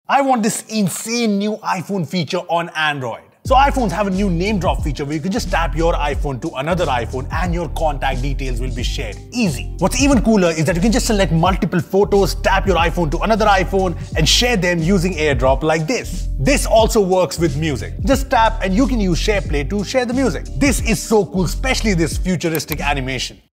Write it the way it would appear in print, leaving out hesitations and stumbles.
I want this insane new iPhone feature on Android. So iPhones have a new NameDrop feature where you can just tap your iPhone to another iPhone and your contact details will be shared. Easy. What's even cooler is that you can just select multiple photos, tap your iPhone to another iPhone and share them using AirDrop like this. This also works with music. Just tap and you can use SharePlay to share the music. This is so cool, especially this futuristic animation.